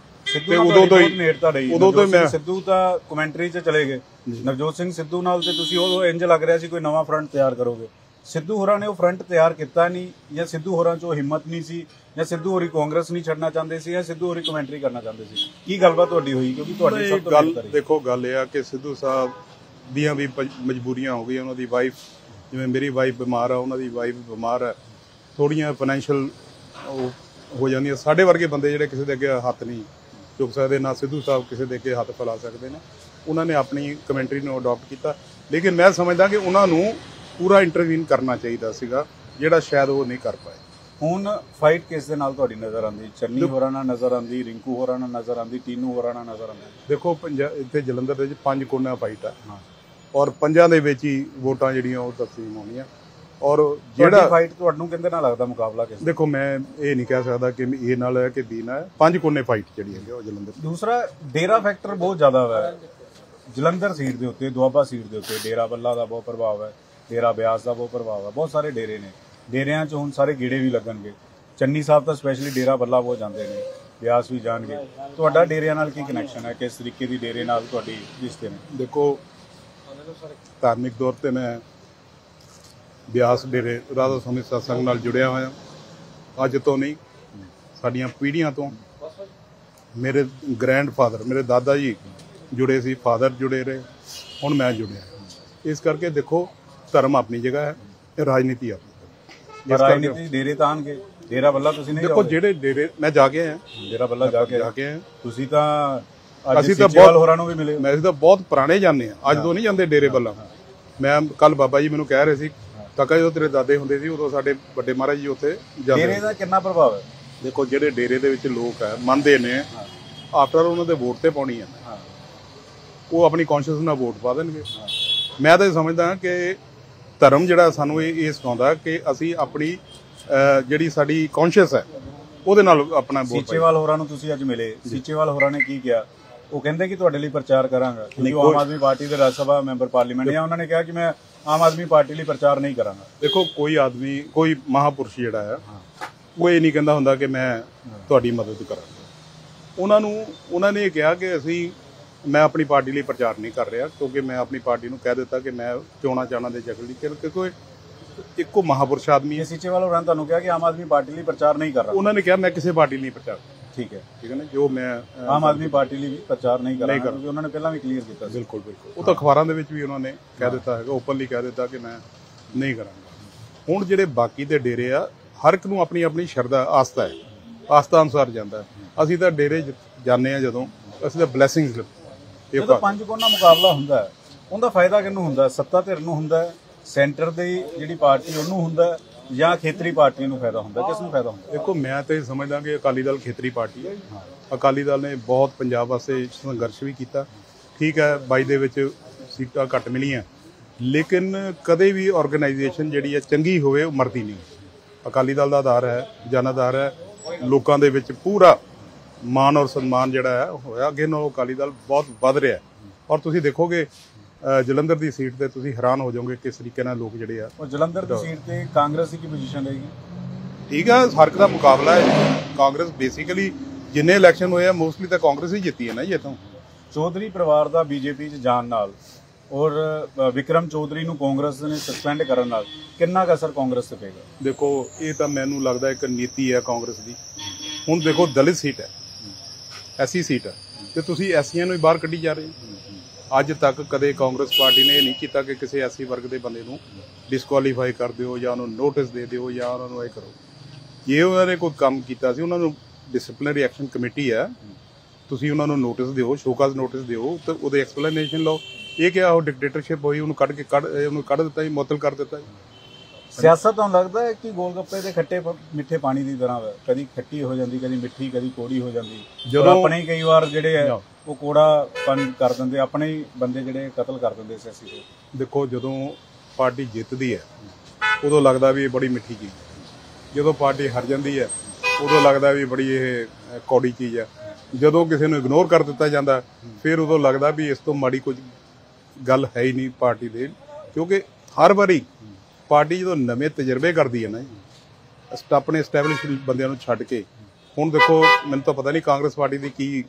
ਉਦੋਂ ਤੋਂ ਮੈਂ ਸਿੱਧੂ ਤਾਂ ਕਮੈਂਟਰੀ 'ਚ ਚਲੇ ਗਏ, ਨਵਜੋਤ ਸਿੰਘ ਸਿੱਧੂ ਨਾਲ, ਤੇ ਤੁਸੀਂ ਉਦੋਂ ਇੰਜ ਲੱਗ ਰਿਹਾ ਸੀ ਕੋਈ ਨਵਾਂ ਫਰੰਟ ਤਿਆਰ ਕਰੋਗੇ। ਸਿੱਧੂ ਹੋਰਾਂ ਨੇ ਉਹ ਫਰੰਟ ਤਿਆਰ ਕੀਤਾ ਨਹੀਂ, ਜਾਂ ਸਿੱਧੂ ਹੋਰਾਂ 'ਚ ਉਹ ਹਿੰਮਤ ਨਹੀਂ ਸੀ, ਜਾਂ ਸਿੱਧੂ ਹੋਰੀ ਕਾਂਗਰਸ ਨਹੀਂ ਛੱਡਣਾ ਚਾਹੁੰਦੇ ਸੀ, ਜਾਂ ਸਿੱਧੂ ਹੋਰੀ ਕਮੈਂਟਰੀ ਕਰਨਾ ਚਾਹੁੰਦੇ ਸੀ? ਕੀ ਗੱਲਬਾਤ ਤੁਹਾਡੀ ਹੋਈ? ਕਿਉਂਕਿ ਤੁਹਾਡੀ ਸਭ ਤੋਂ ਗੱਲ, ਦੇਖੋ ਗੱਲ ਇਹ ਆ ਕਿ ਸਿੱਧੂ ਸਾਹਿਬ ਦੀਆਂ ਵੀ ਮਜਬੂਰੀਆਂ ਹੋ ਗਈਆਂ। ਉਹਨਾਂ ਦੀ ਵਾਈਫ, ਜਿਵੇਂ ਮੇਰੀ ਵਾਈਫ ਬਿਮਾਰ ਆ, ਉਹਨਾਂ ਦੀ ਵਾਈਫ ਬਿਮਾਰ ਹੈ, ਥੋੜੀਆਂ ਫਾਈਨੈਂਸ਼ੀਅਲ ਉਹ ਹੋ ਜਾਂਦੀਆਂ। ਸਾਡੇ ਵਰਗੇ ਬੰਦੇ ਜਿਹੜੇ ਕਿਸੇ ਦੇ ਅੱਗੇ ਹੱਥ ਨਹੀਂ ਚੁੱਕ ਸਕਦੇ, ਨਾ ਸਿੱਧੂ ਸਾਹਿਬ ਕਿਸੇ ਦੇ ਅੱਗੇ ਹੱਥ ਫੈਲਾ ਸਕਦੇ ਨੇ। ਉਹਨਾਂ ਨੇ ਆਪਣੀ ਕਮੈਂਟਰੀ ਨੂੰ ਅਡਾਪਟ ਕੀਤਾ, ਲੇਕਿਨ ਮੈਂ ਸਮਝਦਾ ਕਿ ਉਹਨਾਂ ਨੂੰ ਪੂਰਾ ਇੰਟਰਵੀਨ ਕਰਨਾ ਚਾਹੀਦਾ ਸੀਗਾ, ਜਿਹੜਾ ਸ਼ਾਇਦ ਉਹ ਨਹੀਂ ਕਰ ਪਾਏ। ਹੁਣ ਫਾਈਟ ਕਿਸ ਦੇ ਨਾਲ ਤੁਹਾਡੀ ਨਜ਼ਰ ਆਉਂਦੀ? ਚੰਨੀ ਹੋਰਾਂ ਨਾਲ ਨਜ਼ਰ ਆਉਂਦੀ, ਰਿੰਕੂ ਹੋਰਾਂ ਨਾਲ ਨਜ਼ਰ ਆਉਂਦੀ, ਟੀਨੂ ਹੋਰਾਂ ਨਾਲ ਨਜ਼ਰ ਆਉਂਦੀ? ਦੇਖੋ ਇੱਥੇ ਜਲੰਧਰ ਦੇ ਵਿੱਚ 5 ਕੋਨਾ ਫਾਈਟ ਆ ਔਰ 5 ਦੇ ਵਿੱਚ ਹੀ ਵੋਟਾਂ ਜਿਹੜੀਆਂ ਉਹ ਤਕਸੀਮ ਹੋਣੀਆਂ। ਔਰ ਜਿਹੜਾ ਫਾਈਟ ਤੁਹਾਨੂੰ ਕਿੰਦੇ ਨਾਲ ਲੱਗਦਾ ਮੁਕਾਬਲਾ ਕਿਸ? ਦੇਖੋ ਮੈਂ ਇਹ ਨਹੀਂ ਕਹਿ ਸਕਦਾ ਕਿ ਏ ਨਾਲ ਹੈ ਕਿ ਬੀ ਨਾਲ ਹੈ, 5 ਕੋਨੇ ਫਾਈਟ ਜਿਹੜੀ ਹੈਗੀ ਉਹ ਜਲੰਧਰ। ਦੂਸਰਾ ਡੇਰਾ ਫੈਕਟਰ ਬਹੁਤ ਜ਼ਿਆਦਾ ਹੈ ਜਲੰਧਰ ਸੀਟ ਦੇ ਉੱਤੇ, ਦੁਆਬਾ ਸੀਟ ਦੇ ਉੱਤੇ ਡੇਰਾ ਬੱਲਾ ਦਾ ਬਹੁਤ ਪ੍ਰਭਾਵ ਹੈ, ਡੇਰਾ ਬਿਆਸ ਦਾ ਬਹੁਤ ਪ੍ਰਭਾਵ ਹੈ। ਬਹੁਤ ਸਾਰੇ ਡੇਰੇ ਨੇ, ਡੇਰਿਆਂ 'ਚ ਹੁਣ ਸਾਰੇ ਗੇੜੇ ਵੀ ਲੱਗਣਗੇ। ਚੰਨੀ ਸਾਹਿਬ ਤਾਂ ਸਪੈਸ਼ਲੀ ਡੇਰਾ ਬੱਲਾ ਬਹੁਤ ਜਾਂਦੇ ਨੇ, ਬਿਆਸ ਵੀ ਜਾਣਗੇ। ਤੁਹਾਡਾ ਡੇਰਿਆਂ ਨਾਲ ਕੀ ਕਨੈਕਸ਼ਨ ਹੈ? ਕਿਸ ਤਰੀਕੇ ਦੀ ਡੇਰੇ ਨਾਲ ਤੁਹਾਡੀ ਰਿਸ਼ਤੇ ਨੇ? ਦੇਖੋ ਧਾਰਮਿਕ ਤੌਰ ਤੇ ਮੈਂ ਬਿਆਸ ਡੇਰੇ ਰਾਧਾ ਸਵਾਮੀ ਸਤਸੰਗ ਨਾਲ ਜੁੜਿਆ ਹੋਇਆ। ਅੱਜ ਤੋਂ ਨਹੀਂ, ਸਾਡੀਆਂ ਪੀੜ੍ਹੀਆਂ ਤੋਂ। ਮੇਰੇ ਗ੍ਰੈਂਡਫਾਦਰ, ਮੇਰੇ ਦਾਦਾ ਜੀ ਜੁੜੇ ਸੀ, ਫਾਦਰ ਜੁੜੇ ਰਹੇ, ਹੁਣ ਮੈਂ ਜੁੜਿਆ। ਇਸ ਕਰਕੇ ਦੇਖੋ ਧਰਮ ਆਪਣੀ ਜਗ੍ਹਾ ਹੈ, ਰਾਜਨੀਤੀ ਆਪਣੀ। ਰਾਜਨੀਤੀ ਡੇਰੇ ਤਾਂ ਆਣਗੇ, ਡੇਰਾ ਬੱਲਾ ਤੁਸੀਂ ਨਹੀਂ? ਦੇਖੋ ਜਿਹੜੇ ਡੇਰੇ ਮੈਂ ਜਾ ਕੇ ਆਇਆ, ਡੇਰਾ ਬੱਲਾ ਜਾ ਕੇ ਆਇਆ। ਤੁਸੀਂ ਤਾਂ ਅਸੀਂ ਤਾਂ ਬਹੁਤ ਹੋਰਾਂ ਨੂੰ ਵੀ ਮਿਲੇ। ਮੈਂ ਤਾਂ ਬਹੁਤ ਪੁਰਾਣੇ ਜਾਂਦੇ ਆ, ਅੱਜ ਤੋਂ ਨਹੀਂ ਜਾਂਦੇ ਡੇਰੇ ਬੱਲਾ। ਮੈਂ ਕੱਲ ਬਾਬਾ ਜੀ ਮੈਨੂੰ ਕਹਿ ਰਹੇ ਸੀ ਕਾਕਾ ਜਦੋਂ ਤੇਰੇ ਦਾਦੇ ਹੁੰਦੇ ਸੀ ਉਦੋਂ ਸਾਡੇ ਵੱਡੇ ਮਹਾਰਾਜ ਜੀ ਉੱਥੇ ਜਾਂਦੇ। ਡੇਰੇ ਦਾ ਕਿੰਨਾ ਪ੍ਰਭਾਵ ਹੈ? ਦੇਖੋ ਜਿਹੜੇ ਡੇਰੇ ਦੇ ਵਿੱਚ ਲੋਕ ਹੈ ਮੰਨਦੇ ਨੇ ਆਫਟਰ ਉਹਨਾਂ ਦੇ ਵੋਟ ਤੇ ਪਾਉਣੀ ਹੈ, ਉਹ ਆਪਣੀ ਕੌਨਸ਼ੀਅਸ ਨਾਲ ਵੋਟ ਪਾ ਦੇਣਗੇ। ਮੈਂ ਤਾਂ ਸਮਝਦਾ ਕਿ ਧਰਮ ਜਿਹੜਾ ਸਾਨੂੰ ਇਹ ਸਿਖਾਉਂਦਾ ਕਿ ਅਸੀਂ ਆਪਣੀ ਜਿਹੜੀ ਸਾਡੀ ਕੌਨਸ਼ੀਅਸ ਹੈ ਉਹਦੇ ਨਾਲ ਆਪਣਾ ਵੋਟ। ਸੀਚੇਵਾਲ ਹੋਰਾਂ ਨੂੰ ਤੁਸੀਂ ਅੱਜ ਮਿਲੇ, ਸੀਚੇਵਾਲ ਹੋਰਾਂ ਨੇ ਕੀ ਕਿਹਾ? ਉਹ ਕਹਿੰਦੇ ਕਿ ਤੁਹਾਡੇ ਲਈ ਪ੍ਰਚਾਰ ਕਰਾਂਗਾ, ਕਿਉਂਕਿ ਉਹ ਆਮ ਆਦਮੀ ਪਾਰਟੀ ਦੇ ਰਾਜ ਸਭਾ ਮੈਂਬਰ ਪਾਰਲੀਮੈਂਟ ਆ। ਉਹਨਾਂ ਨੇ ਕਿਹਾ ਕਿ ਮੈਂ ਆਮ ਆਦਮੀ ਪਾਰਟੀ ਲਈ ਪ੍ਰਚਾਰ ਨਹੀਂ ਕਰਾਂਗਾ। ਦੇਖੋ ਕੋਈ ਆਦਮੀ, ਕੋਈ ਮਹਾਪੁਰਸ਼ ਜਿਹੜਾ ਹੈ ਉਹ ਇਹ ਨਹੀਂ ਕਹਿੰਦਾ ਹੁੰਦਾ ਕਿ ਮੈਂ ਤੁਹਾਡੀ ਮਦਦ ਕਰਾਂਗਾ। ਉਹਨਾਂ ਨੇ ਇਹ ਕਿਹਾ ਕਿ ਮੈਂ ਆਪਣੀ ਪਾਰਟੀ ਲਈ ਪ੍ਰਚਾਰ ਨਹੀਂ ਕਰ ਰਿਹਾ, ਕਿਉਂਕਿ ਮੈਂ ਆਪਣੀ ਪਾਰਟੀ ਨੂੰ ਕਹਿ ਦਿੱਤਾ ਕਿ ਮੈਂ ਚੋਣਾਂ ਚਾਣਾ ਦੇ ਚੱਕਰ ਲਈ, ਕਿਉਂਕਿ ਇੱਕੋ ਮਹਾਪੁਰਸ਼ ਆਦਮੀ ਹੈ। ਸੀਚੇਵਾਲ ਹੋਰਾਂ ਨੇ ਤੁਹਾਨੂੰ ਕਿਹਾ ਕਿ ਆਮ ਆਦਮੀ ਪਾਰਟੀ ਲਈ ਪ੍ਰਚਾਰ ਨਹੀਂ ਕਰ ਰਿਹਾ? ਉਹਨਾਂ ਨੇ ਕਿਹਾ ਮੈਂ ਕਿਸੇ ਪਾਰਟੀ ਲਈ ਪ੍ਰਚਾਰ। ਠੀਕ ਹੈ ਨਾ, ਜੋ ਮੈਂ ਆਮ ਆਦਮੀ ਪਾਰਟੀ ਲਈ ਵੀ ਪ੍ਰਚਾਰ ਨਹੀਂ ਕਰਾਂਗਾ, ਕਿਉਂਕਿ ਉਹਨਾਂ ਨੇ ਪਹਿਲਾਂ ਵੀ ਕਲੀਅਰ ਕੀਤਾ ਸੀ। ਬਿਲਕੁਲ ਉਹ ਤਾਂ ਅਖਬਾਰਾਂ ਦੇ ਵਿੱਚ ਵੀ ਉਹਨਾਂ ਨੇ ਕਹਿ ਦਿੱਤਾ ਹੈਗਾ, ਓਪਨਲੀ ਕਹਿ ਦਿੱਤਾ ਕਿ ਮੈਂ ਨਹੀਂ ਕਰਾਂਗਾ। ਹੁਣ ਜਿਹੜੇ ਬਾਕੀ ਦੇ ਡੇਰੇ ਆ, ਹਰ ਇੱਕ ਨੂੰ ਆਪਣੀ ਆਪਣੀ ਸ਼ਰਧਾ ਆਸਥਾ ਹੈ, ਆਸਥਾ ਅਨੁਸਾਰ ਜਾਂਦਾ। ਅਸੀਂ ਤਾਂ ਡੇਰੇ ਜਾਂਦੇ ਆ ਜਦੋਂ, ਅਸੀਂ ਤਾਂ ਬਲੈਸਿੰਗਸ। ਜਦੋਂ 5 ਕੋਨਾ ਮੁਕਾਬਲਾ ਹੁੰਦਾ ਹੈ ਉਹਦਾ ਫਾਇਦਾ ਕਿਹਨੂੰ ਹੁੰਦਾ? ਸੱਤਾ ਧਿਰ ਨੂੰ ਹੁੰਦਾ ਹੈ, ਸੈਂਟਰ ਦੀ ਜਿਹੜੀ ਪਾਰਟੀ ਉਹਨੂੰ ਹੁੰਦਾ, ਜਾਂ ਖੇਤਰੀ ਪਾਰਟੀ ਨੂੰ ਫਾਇਦਾ ਹੁੰਦਾ? ਕਿਸ ਨੂੰ ਫਾਇਦਾ ਹੁੰਦਾ? ਦੇਖੋ ਮੈਂ ਤਾਂ ਸਮਝਦਾ ਕਿ ਅਕਾਲੀ ਦਲ ਖੇਤਰੀ ਪਾਰਟੀ ਹੈ। ਅਕਾਲੀ ਦਲ ਨੇ ਬਹੁਤ ਪੰਜਾਬ ਵਾਸਤੇ ਸੰਘਰਸ਼ ਵੀ ਕੀਤਾ। ਠੀਕ ਹੈ 22 ਦੇ ਵਿੱਚ ਸੀਟਾਂ ਘੱਟ ਮਿਲੀਆਂ, ਲੇਕਿਨ ਕਦੇ ਵੀ ਆਰਗੇਨਾਈਜੇਸ਼ਨ ਜਿਹੜੀ ਹੈ ਚੰਗੀ ਹੋਵੇ ਉਹ ਮਰਦੀ ਨਹੀਂ। ਅਕਾਲੀ ਦਲ ਦਾ ਆਧਾਰ ਹੈ, ਜਨਾਧਾਰ ਹੈ, ਲੋਕਾਂ ਦੇ ਵਿੱਚ ਪੂਰਾ ਮਾਣ ਔਰ ਸਨਮਾਨ ਜਿਹੜਾ ਹੈ ਹੋਇਆ। ਅੱਗੇ ਨਾਲੋਂ ਅਕਾਲੀ ਦਲ ਬਹੁਤ ਵੱਧ ਰਿਹਾ। ਔਰ ਤੁਸੀਂ ਦੇਖੋਗੇ ਜਲੰਧਰ ਦੀ ਸੀਟ ਤੇ ਤੁਸੀਂ ਹੈਰਾਨ ਹੋ ਜਾਓਗੇ ਕਿਸ ਤਰੀਕੇ ਨਾਲ ਲੋਕ ਜਿਹੜੇ ਆ। ਉਹ ਜਲੰਧਰ ਦੀ ਸੀਟ ਤੇ ਕਾਂਗਰਸ ਦੀ ਕੀ ਪੋਜੀਸ਼ਨ ਰਹੇਗੀ? ਠੀਕ ਆ, ਹਰ ਇੱਕ ਦਾ ਮੁਕਾਬਲਾ ਹੈ। ਕਾਂਗਰਸ ਬੇਸਿਕਲੀ ਜਿੰਨੇ ਇਲੈਕਸ਼ਨ ਹੋਏ ਆ ਮੋਸਟਲੀ ਤਾਂ ਕਾਂਗਰਸ ਹੀ ਜਿੱਤੀ ਹੈ ਨਾ ਜੀ ਇੱਥੋਂ। ਚੌਧਰੀ ਪਰਿਵਾਰ ਦਾ ਬੀਜੇਪੀ 'ਚ ਜਾਣ ਨਾਲ ਔਰ ਵਿਕਰਮ ਚੌਧਰੀ ਨੂੰ ਕਾਂਗਰਸ ਨੇ ਸਸਪੈਂਡ ਕਰਨ ਨਾਲ ਕਿੰਨਾ ਕੁ ਅਸਰ ਕਾਂਗਰਸ ਤੇ ਪਏਗਾ? ਦੇਖੋ ਇਹ ਤਾਂ ਮੈਨੂੰ ਲੱਗਦਾ ਇੱਕ ਨੀਤੀ ਹੈ ਕਾਂਗਰਸ ਦੀ। ਹੁਣ ਦੇਖੋ ਦਲਿਤ ਸੀਟ ਹੈ, ਐਸੀ ਸੀਟ ਹੈ, ਤੇ ਤੁਸੀਂ ਐਸੀਆਂ ਨੂੰ ਹੀ ਬਾਹਰ ਕੱਢੀ ਜਾ ਰਹੇ ਹੋ। ਅੱਜ ਤੱਕ ਕਦੇ ਕਾਂਗਰਸ ਪਾਰਟੀ ਨੇ ਇਹ ਨਹੀਂ ਕੀਤਾ ਕਿ ਕਿਸੇ ਐਸੀ ਵਰਗ ਦੇ ਬੰਦੇ ਨੂੰ ਡਿਸਕੁਆਲੀਫਾਈ ਕਰ ਦਿਓ ਜਾਂ ਉਹਨੂੰ ਨੋਟਿਸ ਦੇ ਦਿਓ ਜਾਂ ਉਹਨਾਂ ਨੂੰ ਇਹ ਕਰੋ। ਜੇ ਉਹਨਾਂ ਨੇ ਕੋਈ ਕੰਮ ਕੀਤਾ ਸੀ, ਉਹਨਾਂ ਨੂੰ ਡਿਸਪਲਿਨਰੀ ਐਕਸ਼ਨ ਕਮੇਟੀ ਹੈ, ਤੁਸੀਂ ਉਹਨਾਂ ਨੂੰ ਨੋਟਿਸ ਦਿਓ, ਸ਼ੋਕਾਜ਼ ਨੋਟਿਸ ਦਿਓ ਤੇ ਉਹਦੇ ਐਕਸਪਲੇਨੇਸ਼ਨ ਲਓ। ਇਹ ਕਿਹਾ ਉਹ ਡਿਕਟੇਟਰਸ਼ਿਪ ਹੋਈ, ਉਹਨੂੰ ਕੱਢ ਦਿੱਤਾ ਜੀ, ਮੁਅੱਤਲ ਕਰ ਦਿੱਤਾ ਜੀ। ਸਿਆਸਤ ਤੁਹਾਨੂੰ ਲੱਗਦਾ ਹੈ ਕਿ ਗੋਲ ਗੱਪੇ ਦੇ ਖੱਟੇ ਮਿੱਠੇ ਪਾਣੀ ਦੀ ਤਰ੍ਹਾਂ ਹੈ, ਕਦੀ ਖੱਟੀ ਹੋ ਜਾਂਦੀ, ਕਦੀ ਮਿੱਠੀ, ਕਦੀ ਕੋੜੀ ਹੋ ਜਾਂਦੀ। ਜਦੋਂ ਆਪਣੇ ਕਈ ਵਾਰ ਜਿਹੜੇ ਹੈ ਉਹ ਕੋੜਾਪਨ ਕਰ ਦਿੰਦੇ, ਆਪਣੇ ਹੀ ਬੰਦੇ ਜਿਹੜੇ ਕਤਲ ਕਰ ਦਿੰਦੇ ਸਿਆਸੀ ਦੇ। ਦੇਖੋ ਜਦੋਂ ਪਾਰਟੀ ਜਿੱਤਦੀ ਹੈ ਉਦੋਂ ਲੱਗਦਾ ਵੀ ਇਹ ਬੜੀ ਮਿੱਠੀ ਚੀਜ਼ ਹੈ, ਜਦੋਂ ਪਾਰਟੀ ਹਾਰ ਜਾਂਦੀ ਹੈ ਉਦੋਂ ਲੱਗਦਾ ਵੀ ਬੜੀ ਇਹ ਕੌੜੀ ਚੀਜ਼ ਹੈ। ਜਦੋਂ ਕਿਸੇ ਨੂੰ ਇਗਨੋਰ ਕਰ ਦਿੱਤਾ ਜਾਂਦਾ ਫਿਰ ਉਦੋਂ ਲੱਗਦਾ ਵੀ ਇਸ ਤੋਂ ਮਾੜੀ ਕੁਝ ਗੱਲ ਹੈ ਹੀ ਨਹੀਂ ਪਾਰਟੀ ਦੇ। ਕਿਉਂਕਿ ਹਰ ਵਾਰੀ ਪਾਰਟੀ ਜਦੋਂ ਨਵੇਂ ਤਜਰਬੇ ਕਰਦੀ ਹੈ ਨਾ ਜੀ, ਆਪਣੇ ਐਸਟੈਬਲਿਸ਼ ਬੰਦਿਆਂ ਨੂੰ ਛੱਡ ਕੇ, ਹੁਣ ਦੇਖੋ ਮੈਨੂੰ ਤਾਂ ਪਤਾ ਨਹੀਂ ਕਾਂਗਰਸ ਪਾਰਟੀ ਦੀ ਕੀ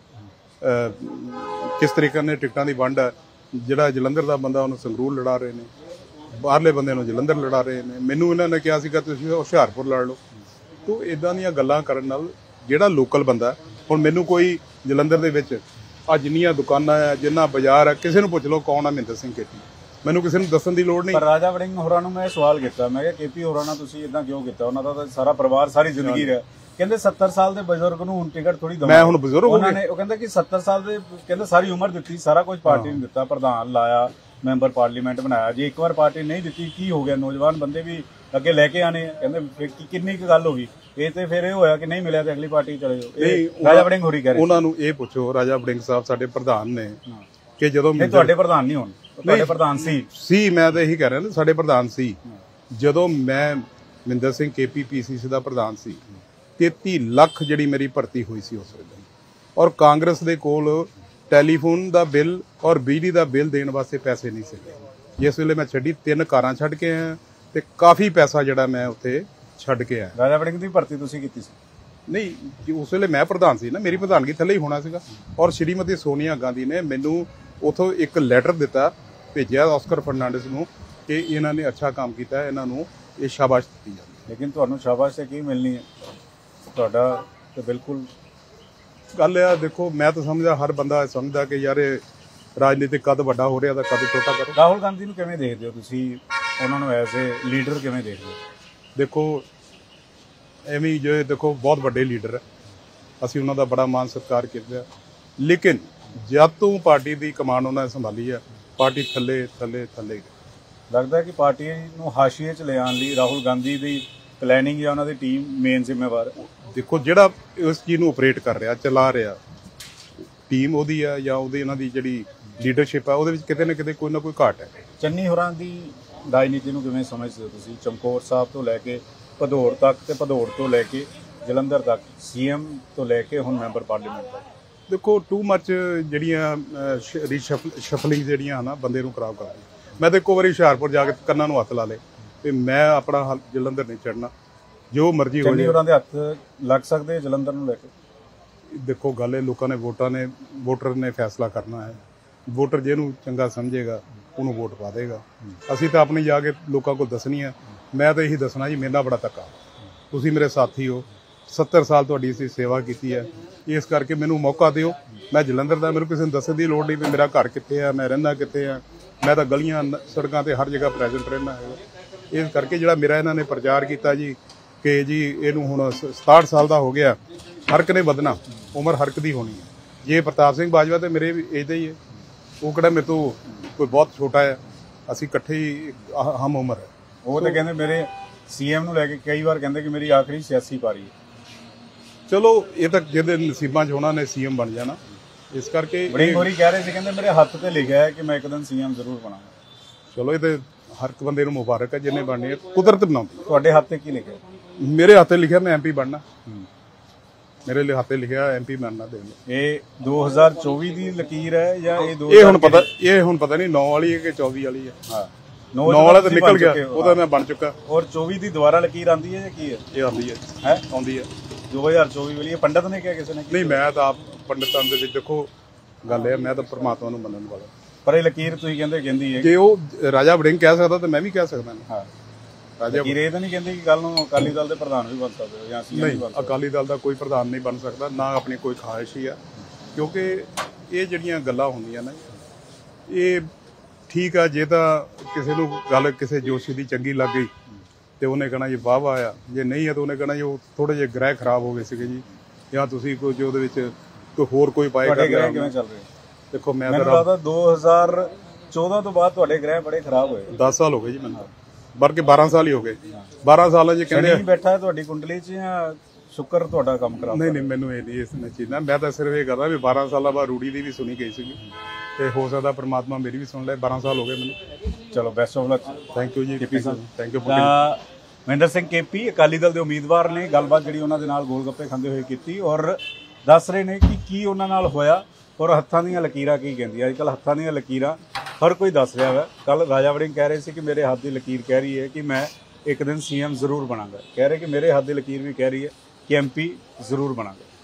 ਕਿਸ ਤਰੀਕੇ ਨਾਲ ਟਿਕਟਾਂ ਦੀ ਵੰਡ ਹੈ। ਜਿਹੜਾ ਜਲੰਧਰ ਦਾ ਬੰਦਾ ਉਹਨੂੰ ਸੰਗਰੂਰ ਲੜਾ ਰਹੇ ਨੇ, ਬਾਹਰਲੇ ਬੰਦੇ ਨੂੰ ਜਲੰਧਰ ਲੜਾ ਰਹੇ ਨੇ। ਮੈਨੂੰ ਇਹਨਾਂ ਨੇ ਕਿਹਾ ਸੀਗਾ ਤੁਸੀਂ ਹੁਸ਼ਿਆਰਪੁਰ ਲੜ ਲਓ। ਤੋ ਇਦਾਂ ਦੀਆਂ ਗੱਲਾਂ ਕਰਨ ਨਾਲ ਜਿਹੜਾ ਲੋਕਲ ਬੰਦਾ, ਹੁਣ ਮੈਨੂੰ ਕੋਈ ਜਲੰਧਰ ਦੇ ਵਿੱਚ ਆ ਜਿੰਨੀਆਂ ਦੁਕਾਨਾਂ ਆ, ਜਿੰਨਾ ਬਾਜ਼ਾਰ ਆ, ਕਿਸੇ ਨੂੰ ਪੁੱਛ ਲਓ ਕੌਣ ਆ ਮਹਿੰਦਰ ਸਿੰਘ ਕੇਪੀ, ਮੈਨੂੰ ਕਿਸੇ ਨੂੰ ਦੱਸਣ ਦੀ ਲੋੜ ਨਹੀਂ। ਪਰ ਰਾਜਾ ਵੜਿੰਗ ਹੋਰਾਂ ਨੂੰ ਮੈਂ ਸਵਾਲ ਕੀਤਾ, ਮੈਂ ਕਿਹਾ ਕੇਪੀ ਹੋਰਾਂ ਨਾਲ ਤੁਸੀਂ ਇਦਾਂ ਕਿਉਂ ਕੀਤਾ? ਉਹਨਾਂ ਦਾ ਤਾਂ ਸਾਰਾ ਪਰਿਵਾਰ ਸਾਰੀ ਜ਼ਿੰਦਗੀ ਰਿਹਾ। ਕਹਿੰਦੇ 70 ਸਾਲ ਦੇ ਬਜ਼ੁਰਗ ਨੂੰ ਹੁਣ ਟਿਕਟ ਥੋੜੀ ਦਵਾਂ। ਮੈਂ ਹੁਣ ਬਜ਼ੁਰਗ ਉਹਨਾਂ ਨੇ ਉਹ ਕਹਿੰਦਾ ਕਿ 70 ਸਾਲ ਦੇ, ਕਹਿੰਦੇ ਸਾਰੀ ਉਮਰ ਦਿੱਤੀ, ਸਾਰਾ ਕੁਝ ਪਾਰਟੀ ਨੇ ਦਿੱਤਾ, ਪ੍ਰਧਾਨ ਲਾਇਆ, ਮੈਂਬਰ ਪਾਰਲੀਮੈਂਟ ਬਣਾਇਆ। ਜੇ ਇੱਕ ਵਾਰ ਪਾਰਟੀ ਨਹੀਂ ਦਿੱਤੀ ਕੀ ਹੋ ਗਿਆ? ਨੌਜਵਾਨ ਬੰਦੇ ਵੀ ਅੱਗੇ ਲੈ ਕੇ ਆਣੇ ਆ, ਕਹਿੰਦੇ ਫਿਰ ਕਿੰਨੀ ਕੁ ਗੱਲ ਹੋ ਗਈ? ਇਹ ਤੇ ਫਿਰ ਇਹ ਹੋਇਆ ਕਿ ਨਹੀਂ ਮਿਲਿਆ ਤੇ ਅਗਲੀ ਪਾਰਟੀ ਚਲੇ ਜਾਓ। ਇਹ ਰਾਜਾ ਵੜਿੰਗ ਹੋਰੀ ਕਹਿ ਰਹੇ ਉਹਨਾਂ ਨੂੰ ਇਹ ਪੁੱਛੋ, ਰਾਜਾ ਵੜਿੰਗ ਸਾਹਿਬ ਸਾਡੇ ਪ੍ਰਧਾਨ ਨੇ, ਕਿ ਜਦੋਂ ਨਹੀਂ ਤੁਹਾਡੇ ਪ੍ਰਧਾਨ ਨਹੀਂ ਹੋਣ, ਤੁਹਾਡੇ ਪ੍ਰਧਾਨ ਸੀ ਮੈਂ ਤਾਂ ਇਹੀ ਕਹਿ ਰਿਹਾ ਨਾ, ਸਾਡੇ ਪ੍ਰਧਾਨ ਸੀ। ਜਦੋਂ ਮੈਂ ਮਹਿੰਦਰ ਸਿੰਘ KPPCC ਦਾ ਪ੍ਰਧਾਨ ਸੀ, 33 ਲੱਖ ਜਿਹੜੀ ਮੇਰੀ ਭਰਤੀ ਹੋਈ ਸੀ ਉਸ ਵੇਲੇ, ਔਰ ਕਾਂਗਰਸ ਦੇ ਕੋਲ ਟੈਲੀਫੋਨ ਦਾ ਬਿੱਲ ਔਰ ਬਿਜਲੀ ਦਾ ਬਿੱਲ ਦੇਣ ਵਾਸਤੇ ਪੈਸੇ ਨਹੀਂ ਸੀਗੇ। ਜਿਸ ਵੇਲੇ ਮੈਂ ਛੱਡੀ 3 ਕਾਰਾਂ ਛੱਡ ਕੇ ਆਇਆ ਤੇ ਕਾਫੀ ਪੈਸਾ ਜਿਹੜਾ ਮੈਂ ਉੱਥੇ ਛੱਡ ਕੇ ਆਇਆ। ਰਾਜਾ ਵੜਿੰਗ ਦੀ ਭਰਤੀ ਤੁਸੀਂ ਕੀਤੀ ਸੀ? ਨਹੀਂ, ਉਸ ਵੇਲੇ ਮੈਂ ਪ੍ਰਧਾਨ ਸੀ ਨਾ, ਮੇਰੀ ਪ੍ਰਧਾਨਗੀ ਥੱਲੇ ਹੀ ਹੋਣਾ ਸੀਗਾ। ਔਰ ਸ਼੍ਰੀਮਤੀ ਸੋਨੀਆ ਗਾਂਧੀ ਨੇ ਮੈਨੂੰ ਉਥੋਂ ਇੱਕ ਲੈਟਰ ਦਿੱਤਾ, ਭੇਜਿਆ ਆਸਕਰ ਫਰਨਾਂਡਿਸ ਨੂੰ, ਕਿ ਇਹਨਾਂ ਨੇ ਅੱਛਾ ਕੰਮ ਕੀਤਾ, ਇਹਨਾਂ ਨੂੰ ਇਹ ਸ਼ਾਬਾਸ਼ ਦਿੱਤੀ ਜਾਂਦੀ। ਲੇਕਿਨ ਤੁਹਾਨੂੰ ਸ਼ਾਬਾਸ਼ ਤੇ ਕੀ ਮਿਲਣੀ ਹੈ? ਤੁਹਾਡਾ ਤੇ ਬਿਲਕੁਲ ਗੱਲ ਆ, ਦੇਖੋ ਮੈਂ ਤਾਂ ਸਮਝਦਾ, ਹਰ ਬੰਦਾ ਸਮਝਦਾ ਕਿ ਯਾਰ ਇਹ ਰਾਜਨੀਤਿਕ ਕੱਦ ਵੱਡਾ ਹੋ ਰਿਹਾ ਤਾਂ ਕੱਦ ਛੋਟਾ ਕਰੋ। ਰਾਹੁਲ ਗਾਂਧੀ ਨੂੰ ਕਿਵੇਂ ਦੇਖਦੇ ਹੋ ਤੁਸੀਂ? ਉਹਨਾਂ ਨੂੰ ਐਜ਼ ਏ ਲੀਡਰ ਕਿਵੇਂ ਦੇਖਦੇ ਹੋ? ਦੇਖੋ ਐਵੇਂ ਜੋ ਦੇਖੋ ਬਹੁਤ ਵੱਡੇ ਲੀਡਰ ਹੈ, ਅਸੀਂ ਉਹਨਾਂ ਦਾ ਬੜਾ ਮਾਣ ਸਤਿਕਾਰ ਕਰਦੇ, ਲੇਕਿਨ ਜਦ ਤੋਂ ਪਾਰਟੀ ਦੀ ਕਮਾਨ ਉਹਨਾਂ ਨੇ ਸੰਭਾਲੀ ਹੈ, ਪਾਰਟੀ ਥੱਲੇ ਥੱਲੇ ਥੱਲੇ ਲੱਗਦਾ ਕਿ ਪਾਰਟੀ ਨੂੰ ਹਾਸ਼ੀਏ 'ਚ ਲਿਆਉਣ ਲਈ ਰਾਹੁਲ ਗਾਂਧੀ ਦੀ ਪਲੈਨਿੰਗ ਜਾਂ ਉਹਨਾਂ ਦੀ ਟੀਮ ਮੇਨ ਜ਼ਿੰਮੇਵਾਰ ਹੈ? ਦੇਖੋ ਜਿਹੜਾ ਇਸ ਚੀਜ਼ ਨੂੰ ਆਪਰੇਟ ਕਰ ਰਿਹਾ, ਚਲਾ ਰਿਹਾ, ਟੀਮ ਉਹਦੀ ਆ ਜਾਂ ਉਹਦੀ ਇਹਨਾਂ ਦੀ ਜਿਹੜੀ ਲੀਡਰਸ਼ਿਪ ਆ, ਉਹਦੇ ਵਿੱਚ ਕਿਤੇ ਨਾ ਕਿਤੇ ਕੋਈ ਨਾ ਕੋਈ ਘਾਟ ਹੈ। ਚੰਨੀ ਹੋਰਾਂ ਦੀ ਰਾਜਨੀਤੀ ਨੂੰ ਕਿਵੇਂ ਸਮਝਦੇ ਹੋ ਤੁਸੀਂ? ਚਮਕੌਰ ਸਾਹਿਬ ਤੋਂ ਲੈ ਕੇ ਭਦੌੜ ਤੱਕ ਤੇ ਭਦੌੜ ਤੋਂ ਲੈ ਕੇ ਜਲੰਧਰ ਤੱਕ, CM ਤੋਂ ਲੈ ਕੇ ਹੁਣ ਮੈਂਬਰ ਪਾਰਲੀਮੈਂਟ ਤੱਕ। ਦੇਖੋ ਟੂ ਮੱਚ ਜਿਹੜੀਆਂ ਸ਼ਫਲਿੰਗ ਜਿਹੜੀਆਂ ਨਾ ਬੰਦੇ ਨੂੰ ਖਰਾਬ ਕਰਦੀਆਂ। ਮੈਂ ਤਾਂ ਇੱਕੋ ਵਾਰੀ ਹੁਸ਼ਿਆਰਪੁਰ ਜਾ ਕੇ ਕੰਨਾਂ ਨੂੰ ਹੱਥ ਲਾ ਲਏ ਤੇ ਮੈਂ ਆਪਣਾ ਜਲੰਧਰ ਨਹੀਂ ਚੜਨਾ, ਜੋ ਮਰਜ਼ੀ ਹੋ ਚੰਨੀ ਜਾਏ। ਹੋਰਾਂ ਦੇ ਹੱਥ ਲੱਗ ਸਕਦੇ ਜਲੰਧਰ ਨੂੰ ਲੈ ਕੇ? ਦੇਖੋ ਗੱਲ ਇਹ, ਲੋਕਾਂ ਨੇ ਵੋਟਰ ਨੇ ਫੈਸਲਾ ਕਰਨਾ ਹੈ। ਵੋਟਰ ਜਿਹਨੂੰ ਚੰਗਾ ਸਮਝੇਗਾ ਉਹਨੂੰ ਵੋਟ ਪਾ ਦੇਗਾ। ਅਸੀਂ ਤਾਂ ਆਪਣੀ ਜਾ ਕੇ ਲੋਕਾਂ ਕੋਲ ਦੱਸਣੀ ਆ। ਮੈਂ ਤਾਂ ਇਹੀ ਦੱਸਣਾ ਜੀ, ਮੇਰੇ ਨਾਲ ਬੜਾ ਧੱਕਾ, ਤੁਸੀਂ ਮੇਰੇ ਸਾਥੀ ਹੋ, 70 ਸਾਲ ਤੁਹਾਡੀ ਅਸੀਂ ਸੇਵਾ ਕੀਤੀ ਹੈ, ਇਸ ਕਰਕੇ ਮੈਨੂੰ ਮੌਕਾ ਦਿਓ। ਮੈਂ ਜਲੰਧਰ ਦਾ, ਮੈਨੂੰ ਕਿਸੇ ਨੂੰ ਦੱਸਣ ਦੀ ਲੋੜ ਨਹੀਂ ਵੀ ਮੇਰਾ ਘਰ ਕਿੱਥੇ ਆ, ਮੈਂ ਰਹਿੰਦਾ ਕਿੱਥੇ ਆ। ਮੈਂ ਤਾਂ ਗਲੀਆਂ ਸੜਕਾਂ ਤੇ ਹਰ ਜਗ੍ਹਾ ਪ੍ਰੈਜ਼ੈਂਟ ਰਹਿੰਦਾ ਹੈਗਾ। ਇਸ ਕਰਕੇ ਜਿਹੜਾ ਮੇਰਾ ਇਹਨਾਂ ਨੇ ਪ੍ਰਚਾਰ ਕੀਤਾ ਜੀ ਕਿ ਜੀ ਇਹਨੂੰ ਹੁਣ 67 ਸਾਲ ਦਾ ਹੋ ਗਿਆ, ਹਰ ਇੱਕ ਨੇ ਵਧਣਾ, ਉਮਰ ਹਰ ਇੱਕ ਦੀ ਹੋਣੀ ਹੈ। ਜੇ ਪ੍ਰਤਾਪ ਸਿੰਘ ਬਾਜਵਾ ਤੇ ਮੇਰੇ ਵੀ ਏਦਾਂ ਹੀ ਹੈ, ਉਹ ਕਿਹੜਾ ਮੇਰੇ ਤੋਂ ਕੋਈ ਬਹੁਤ ਛੋਟਾ ਹੈ, ਅਸੀਂ ਇਕੱਠੇ ਹੀ ਹਮ ਉਮਰ ਹੈ। ਉਹ ਤਾਂ ਕਹਿੰਦੇ ਮੇਰੇ CM ਨੂੰ ਲੈ ਕੇ ਕਈ ਵਾਰ ਕਹਿੰਦੇ ਕਿ ਮੇਰੀ ਆਖਰੀ ਸਿਆਸੀ ਪਾਰੀ ਹੈ। ਚਲੋ ਇਹ ਤਾਂ ਜਿਹਦੇ ਨਸੀਬਾਂ 'ਚ ਉਹਨਾਂ ਨੇ CM ਬਣ ਜਾਣਾ, ਇਸ ਕਰਕੇ ਵੜਿੰਗ ਹੋਰੀ ਕਹਿ ਰਹੇ ਸੀ, ਕਹਿੰਦੇ ਮੇਰੇ ਹੱਥ ਤੇ ਲਿਖਿਆ ਹੈ ਕਿ ਮੈਂ ਇੱਕ ਦਿਨ CM ਜ਼ਰੂਰ ਬਣਾਂਗਾ। ਚਲੋ ਇਹ ਤੇ ਹਰ ਇੱਕ ਬੰਦੇ ਨੂੰ ਮੁਬਾਰਕ ਹੈ ਜਿਹਨੇ ਬਣਨੀ ਹੈ, ਕੁਦਰਤ ਬਣਾਉਂਦੀ। ਤੁਹਾਡੇ ਹੱਥ ਤੇ ਕੀ ਲਿਖਿਆ? ਮੇਰੇ ਹੱਥੇ ਲਿਖਿਆ ਮੈਂ MP ਬਣਨਾ, ਮੇਰੇ ਹੱਥੇ ਲਿਖਿਆ MP ਬਣਨਾ। ਦੇ ਇਹ 2024 ਦੀ ਲਕੀਰ ਹੈ ਜਾਂ ਇਹ ਹੁਣ ਪਤਾ ਨਹੀਂ 9 ਵਾਲੀ ਹੈ ਕਿ 24 ਵਾਲੀ ਹੈ। ਹਾਂ, 9 ਵਾਲਾ ਤਾਂ ਨਿਕਲ ਗਿਆ, ਉਹਦਾ ਮੈਂ ਬਣ ਚੁੱਕਾ। ਔਰ 24 ਦੀ ਦੁਬਾਰਾ ਲਕੀਰ ਆਂਦੀ ਹੈ ਜਾਂ ਕੀ ਹੈ? ਇਹ ਆਉਂਦੀ ਹੈ ਆਉਂਦੀ ਹੈ 2024 ਵਾਲੀ। ਪੰਡਤ ਨੇ ਕਿਹਾ ਕਿਸੇ ਨੇ? ਨਹੀਂ, ਮੈਂ ਤਾਂ ਆਪ ਪੰਡਤਾਂ ਦੇ ਵਿੱਚ, ਦੇਖੋ ਗੱਲ ਇਹ, ਮੈਂ ਤਾਂ ਪਰਮਾਤਮਾ ਨੂੰ ਮੰਨਣ ਵਾਲਾ। ਪਰ ਇਹ ਲਕੀਰ ਤੁਸੀਂ ਕਹਿੰਦੀ ਹੈ ਜੇ ਉਹ ਰਾਜਾ ਵੜਿੰਗ ਕਹਿ ਸਕਦਾ ਤਾਂ ਮੈਂ ਵੀ ਕਹਿ ਸਕਦਾ। ਹਾਂ, ਰਾਜਾ ਵੜਿੰਗ ਇਹ ਤਾਂ ਨਹੀਂ ਕਹਿੰਦੇ ਕਿ ਕੱਲ ਨੂੰ ਅਕਾਲੀ ਦਲ ਦੇ ਪ੍ਰਧਾਨ ਵੀ ਬਣ ਸਕਦੇ ਹੋ ਜਾਂ CM ਵੀ ਬਣ ਸਕਦੇ? ਅਕਾਲੀ ਦਲ ਦਾ ਕੋਈ ਪ੍ਰਧਾਨ ਨਹੀਂ ਬਣ ਸਕਦਾ, ਨਾ ਆਪਣੀ ਕੋਈ ਖਾਹਿਸ਼ ਹੀ ਆ। ਕਿਉਂਕਿ ਇਹ ਜਿਹੜੀਆਂ ਗੱਲਾਂ ਹੁੰਦੀਆਂ ਨੇ, ਇਹ ਠੀਕ ਆ ਜੇ ਤਾਂ ਕਿਸੇ ਨੂੰ ਗੱਲ ਕਿਸੇ ਜੋਸ਼ੀ ਦੀ ਚੰਗੀ ਲੱਗ ਗਈ ਤੇ ਉਹਨੇ ਕਹਿਣਾ ਜੀ ਵਾਹ ਵਾਹ ਆ, ਜੇ ਨਹੀਂ ਆ ਤਾਂ ਉਹਨੇ ਕਹਿਣਾ ਜੀ ਉਹ ਥੋੜੇ ਜਿਹੇ ਗ੍ਰਹਿ ਖਰਾਬ ਹੋ ਗਏ ਸੀਗੇ ਜੀ, ਜਾਂ ਤੁਸੀਂ ਕੋਈ ਜੋ ਉਹਦੇ ਵਿੱਚ ਕੋਈ ਹੋਰ ਕੋਈ ਪਾਏ ਕਰ ਲਿਆ। ਕਿਵੇਂ ਚੱਲ ਰਿਹਾ? ਦੇਖੋ ਮੈਂ ਮੈਨੂੰ ਲੱਗਦਾ 2014 ਤੋਂ ਬਾਅਦ ਤੁਹਾਡੇ ਗ੍ਰਹਿ ਬੜੇ ਖਰਾਬ ਹੋਏ। 10 ਸਾਲ ਹੋ ਗਏ ਜੀ ਮੈਨੂੰ, ਬਲਕਿ 12 ਸਾਲ ਹੀ ਹੋ ਗਏ। 12 ਸਾਲਾਂ 'ਚ ਕਹਿੰਦੇ ਬੈਠਾ ਹੈ ਤੁਹਾਡੀ ਕੁੰਡਲੀ 'ਚ ਜਾਂ ਸ਼ੁਕਰ ਤੁਹਾਡਾ ਕੰਮ ਖਰਾਬ? ਨਹੀਂ, ਮੈਨੂੰ ਇਹ ਨਹੀਂ ਇਸ ਚੀਜ਼ ਨਾਲ। ਮੈਂ ਤਾਂ ਸਿਰਫ ਇਹ ਕਰਦਾ ਵੀ 12 ਸਾਲਾਂ ਬਾਅਦ ਰੂੜੀ ਦੀ ਵੀ ਸੁਣੀ ਗਈ ਸੀਗੀ ਤੇ ਹੋ ਸਕਦਾ ਪਰਮਾਤਮਾ ਮੇਰੀ ਵੀ ਸੁਣ ਲੈ। 12 ਸਾਲ ਹੋ ਗਏ ਮੈਨੂੰ। ਚਲੋ best of luck. Thank you ਜੀ, thank you. Mahinder Singh KP Akali Dal ਦੇ ਉਮੀਦਵਾਰ ਨੇ ਗੱਲਬਾਤ ਜਿਹੜੀ ਉਹਨਾਂ ਦੇ ਨਾਲ ਗੋਲ ਗੱਪੇ ਖਾਂਦੇ ਹੋਏ ਕੀਤੀ ਔਰ ਦੱਸ ਰਹੇ ਨੇ ਕਿ ਕੀ ਉਹਨਾਂ ਨਾਲ ਹੋਇਆ ਔਰ ਹੱਥਾਂ ਦੀਆਂ ਲਕੀਰਾਂ ਕੀ ਕਹਿੰਦੀ। ਅੱਜ ਕੱਲ੍ਹ ਹੱਥਾਂ ਦੀਆਂ ਲਕੀਰਾਂ ਹਰ ਕੋਈ ਦੱਸ ਰਿਹਾ ਵਾ। ਕੱਲ ਰਾਜਾ ਵੜਿੰਗ ਕਹਿ ਰਹੇ ਸੀ ਕਿ ਮੇਰੇ ਹੱਥ ਦੀ ਲਕੀਰ ਕਹਿ ਰਹੀ ਹੈ ਕਿ ਮੈਂ ਇੱਕ ਦਿਨ CM ਜ਼ਰੂਰ ਬਣਾਂਗਾ। ਕਹਿ ਰਹੇ ਕਿ ਮੇਰੇ ਹੱਥ ਦੀ ਲਕੀਰ ਵੀ ਕਹਿ ਰਹੀ ਹੈ ਕਿ MP ਜ਼ਰੂਰ ਬਣਾਂਗਾ।